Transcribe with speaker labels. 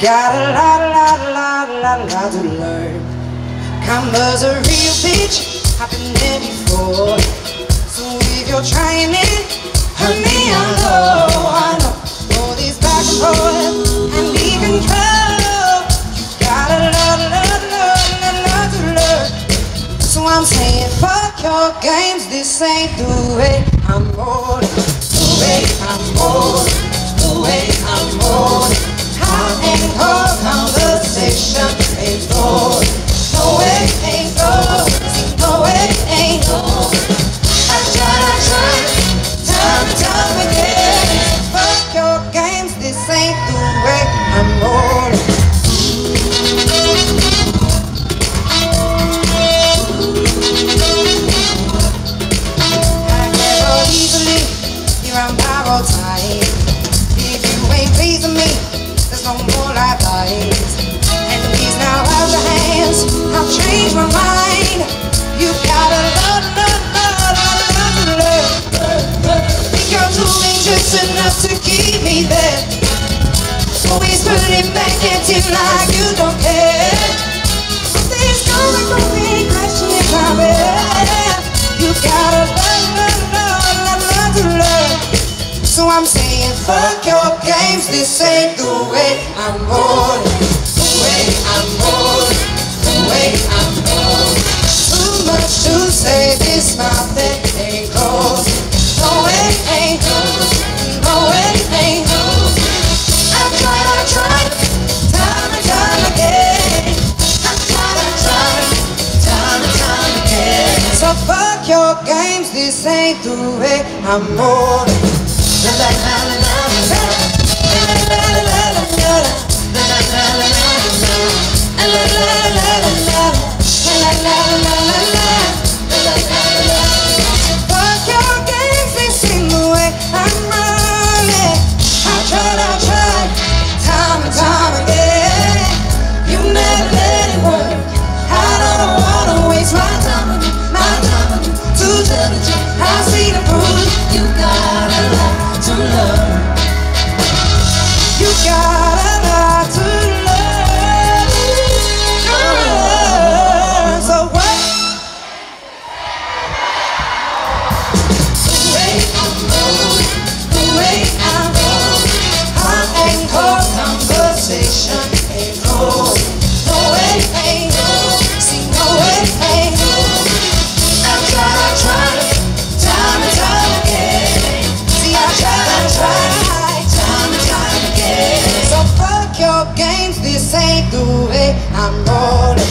Speaker 1: got a lot to learn. Karma's a real bitch, I've been there before. So if you're trying it, hurt me, I know. All this back and forth and even trouble. You got a lot to learn. So I'm saying fuck your games, this ain't the way I'm rolling. The way I'm rolling, the way I'm rolling. Hot and cold conversation ain't gold. No way ain't gold, no way ain't gold. I tried, time and time again. Fuck your games, this ain't the way I'm rolling. I never easily, here I'm borrowed time. If you ain't pleasing me, there's no more lifelines. And these now out of hands, I've changed my mind. You got a lot to learn. Think you're too dangerous enough to keep me there. Always putting back at you like you don't care. Something's going for me, questioning my bed. You got a lot to learn. So I'm saying fuck your games, this ain't the way I'm rolling. The way I'm rolling, the way I'm rolling. Too much to say, this mouth that ain't closed. No way ain't closed, no way ain't closed. I tried, time and time again. I tried, time and time again. So fuck your games, this ain't the way I'm rolling. La la la la la la la la la la la. Fuck your games, this ain't the way I'm rolling. I tried, time and time again. You never let it work. I don't wanna waste my time to tell the truth. I see the proof. You got a lot to learn. You got a lot to learn. So what? The way I'm rolling, the way I'm rolling. Hot and cold conversation ain't gold. No way ain't gold. See, no way ain't gold. I tried, time and time again. See, I tried, time and time again. So fuck your games, this ain't the way I'm rolling.